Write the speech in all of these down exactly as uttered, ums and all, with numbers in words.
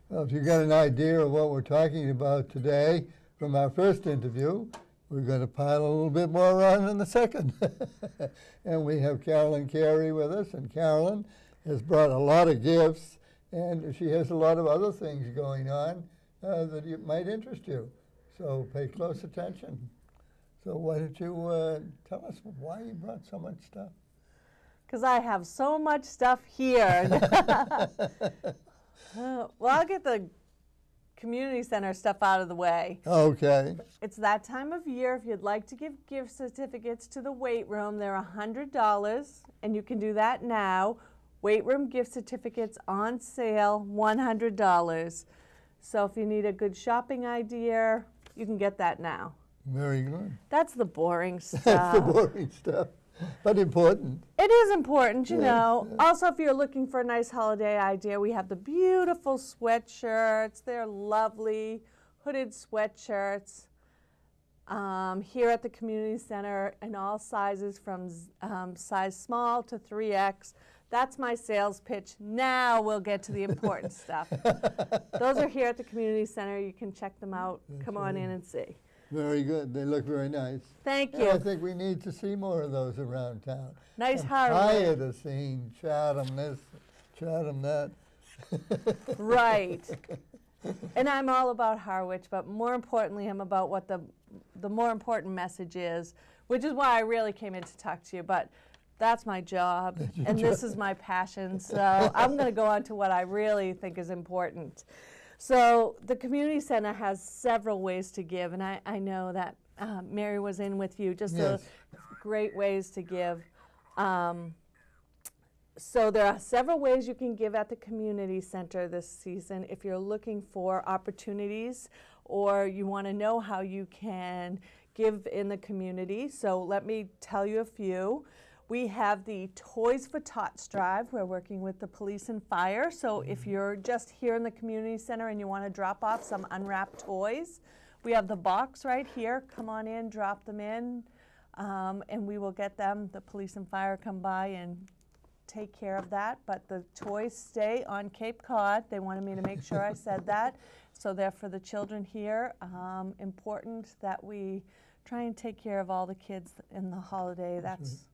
Well, if you got an idea of what we're talking about today from our first interview, we're going to pile a little bit more on in the second. And we have Carolyn Carey with us, and Carolyn has brought a lot of gifts, and she has a lot of other things going on uh, that you, might interest you. So pay close attention. So why don't you uh, tell us why you brought so much stuff? Because I have so much stuff here. uh, well, I'll get the community center stuff out of the way. Okay. It's that time of year. If you'd like to give gift certificates to the weight room, they're one hundred dollars, and you can do that now. Weight room gift certificates on sale, one hundred dollars. So if you need a good shopping idea, you can get that now. Very good. That's the boring stuff. That's the boring stuff, but important. It is important, you Yeah, know. yeah. Also, if you're looking for a nice holiday idea, we have the beautiful sweatshirts. They're lovely, hooded sweatshirts um, here at the community center in all sizes from um, size small to three X. That's my sales pitch. Now we'll get to the important stuff. Those are here at the community center. You can check them out. That's Come on right. in and see. Very good. They look very nice. Thank And you. I think we need to see more of those around town. Nice I'm Harwich. tired of seeing Chatham this, Chatham that. Right. And I'm all about Harwich, but more importantly, I'm about what the the more important message is, which is why I really came in to talk to you. But that's my job, your and this job. is my passion. So I'm going to go on to what I really think is important. So the community center has several ways to give, and I, I know that uh, Mary was in with you, just Yes. a great ways to give. Um, so there are several ways you can give at the community center this season if you're looking for opportunities or you want to know how you can give in the community. So let me tell you a few. We have the Toys for Tots drive. We're working with the police and fire. So if you're just here in the community center and you want to drop off some unwrapped toys, we have the box right here. Come on in, drop them in, um, and we will get them. The police and fire come by and take care of that. But the toys stay on Cape Cod. They wanted me to make sure I said that. So they're for the children here. Um, important that we try and take care of all the kids in the holiday. That's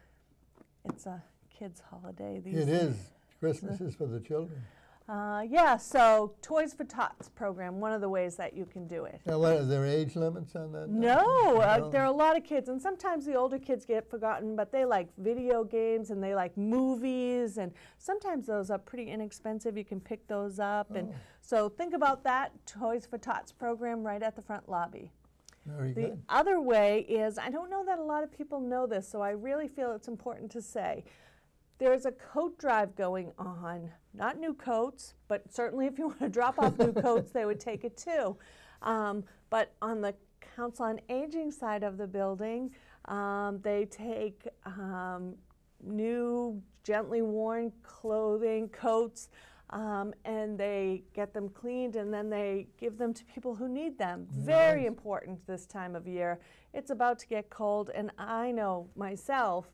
It's a kids' holiday. These It days. is. Christmas is for the children. Uh, yeah, so Toys for Tots program, one of the ways that you can do it. Now, what, are there age limits on that? No, uh, No. there are a lot of kids, and sometimes the older kids get forgotten, but they like video games and they like movies, and sometimes those are pretty inexpensive. You can pick those up. And Oh. so think about that Toys for Tots program right at the front lobby. Very The good. other way is, I don't know that a lot of people know this, so I really feel it's important to say. There's a coat drive going on, not new coats, but certainly if you want to drop off new coats, they would take it too. Um, but on the Council on Aging side of the building, um, they take um, new, gently worn clothing, coats, Um, and they get them cleaned and then they give them to people who need them. Very Nice. important this time of year. It's about to get cold, and I know myself,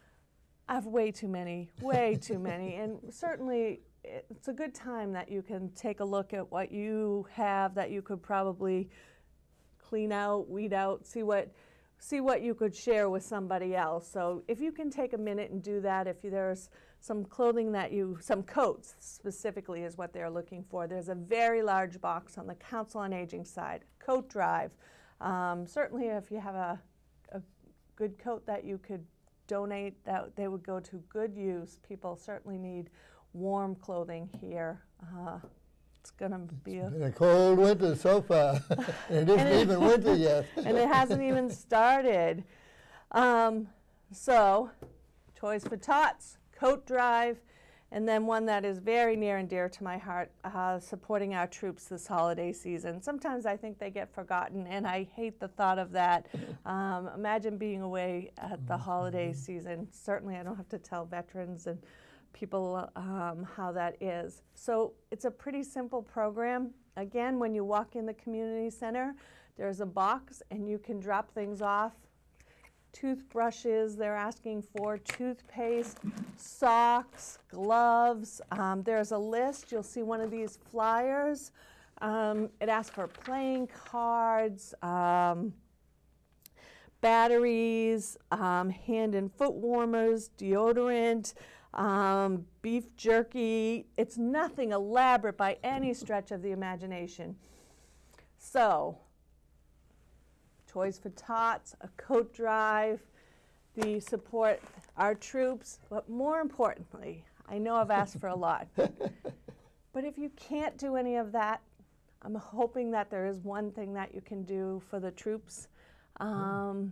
I have way too many, way too many, and certainly it's a good time that you can take a look at what you have that you could probably clean out, weed out, see what see what you could share with somebody else. So if you can take a minute and do that, if there's some clothing that you, some coats specifically is what they're looking for. There's a very large box on the Council on Aging side, coat drive. Um, certainly if you have a, a good coat that you could donate, that they would go to good use. People certainly need warm clothing here. Uh, it's gonna be a, Been a cold winter so far. It isn't it- even winter yet. and it hasn't even started. Um, so, Toys for Tots, coat drive, and then one that is very near and dear to my heart, uh, supporting our troops this holiday season. Sometimes I think they get forgotten, and I hate the thought of that. Um, imagine being away at the holiday season. Certainly I don't have to tell veterans and people um, how that is. So it's a pretty simple program. Again, when you walk in the community center, there's a box and you can drop things off toothbrushes, they're asking for toothpaste, socks, gloves. Um, there's a list. You'll see one of these flyers. Um, it asks for playing cards, um, batteries, um, hand and foot warmers, deodorant, um, beef jerky. It's nothing elaborate by any stretch of the imagination. So, Toys for Tots, a coat drive, the support our troops, but more importantly, I know I've asked for a lot, but if you can't do any of that, I'm hoping that there is one thing that you can do for the troops. Um,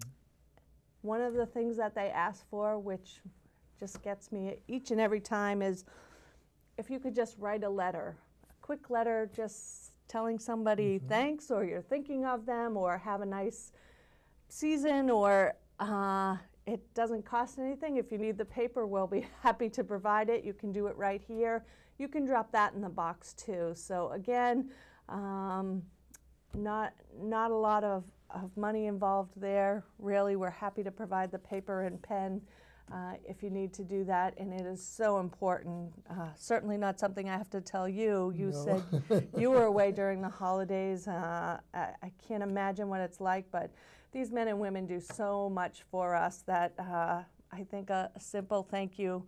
one of the things that they ask for, which just gets me each and every time, is if you could just write a letter, a quick letter, just telling somebody mm-hmm. thanks, or you're thinking of them, or have a nice season, or uh, it doesn't cost anything. If you need the paper, we'll be happy to provide it. You can do it right here. You can drop that in the box too. So again, um, not not a lot of, of money involved there. Really, we're happy to provide the paper and pen uh, if you need to do that, and it is so important. Uh, certainly not something I have to tell you. You No. said you were away during the holidays. Uh, I, I can't imagine what it's like, but these men and women do so much for us that uh, I think a, a simple thank you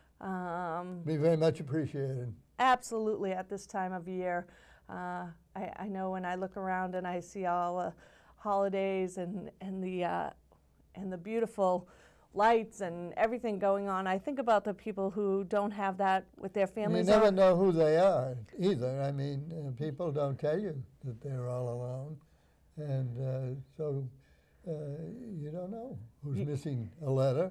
um, be very much appreciated. Absolutely at this time of year. Uh, I, I know when I look around and I see all the holidays and, and, the, uh, and the beautiful lights and everything going on, I think about the people who don't have that with their families. You never know who they are either. I mean, uh, people don't tell you that they're all alone. And uh, so uh, you don't know who's you, missing a letter.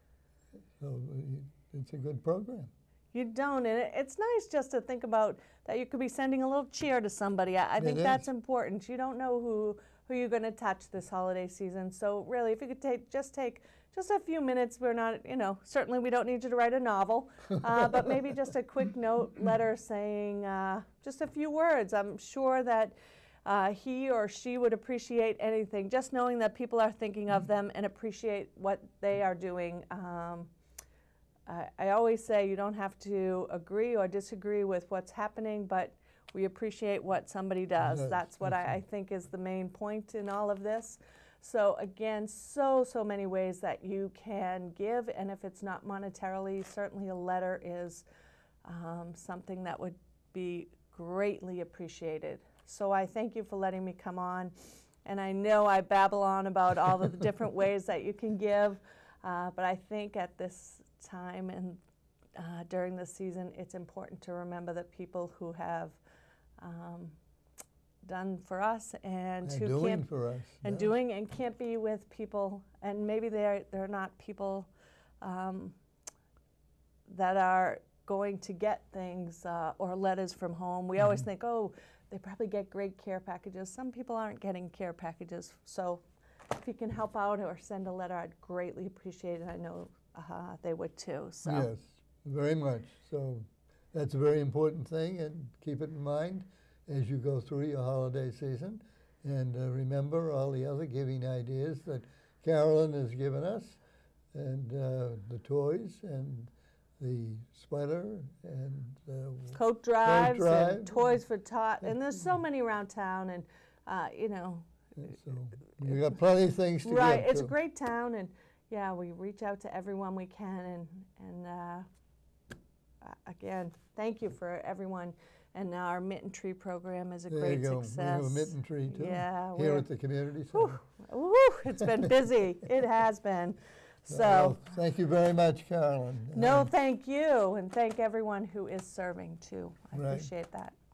So uh, it's a good program. You don't, and it, it's nice just to think about that you could be sending a little cheer to somebody. I, I think is. that's important. You don't know who, who you're going to touch this holiday season. So really, if you could take just take just a few minutes, we're not, you know, certainly we don't need you to write a novel, uh, but maybe just a quick note letter saying uh, just a few words. I'm sure that uh, he or she would appreciate anything, just knowing that people are thinking of them and appreciate what they are doing. Um, I, I always say you don't have to agree or disagree with what's happening, but we appreciate what somebody does. Yes, that's what I, I think is the main point in all of this. So again, so, so many ways that you can give, and if it's not monetarily, certainly a letter is um, something that would be greatly appreciated. So I thank you for letting me come on, and I know I babble on about all of the different ways that you can give, uh, but I think at this time and uh, during the season, it's important to remember the people who have um, done for us and, and who doing can't for us, and yeah. doing and can't be with people, and maybe they're they're not people um, that are going to get things uh, or letters from home. We mm-hmm. always think, oh, they probably get great care packages. Some people aren't getting care packages, so if you can help out or send a letter, I'd greatly appreciate it. I know uh, they would too. So. Yes, very much. So that's a very important thing, and keep it in mind as you go through your holiday season. And uh, remember all the other giving ideas that Carolyn has given us, and uh, the toys, and the sweater, and uh, coat drives, coat drive. and toys for Tots, and there's so many around town, and uh, you know. And so we got plenty of things to right, give it's to. a great town, and yeah, we reach out to everyone we can, and and uh, again, thank you for everyone. And our mitten tree program is a there great you go. success. We have a mitten tree too. Yeah, here at the community center. Whew, whew, it's been busy. It has been. So well, thank you very much, Carolyn. No, um, thank you, and thank everyone who is serving too. I right. appreciate that.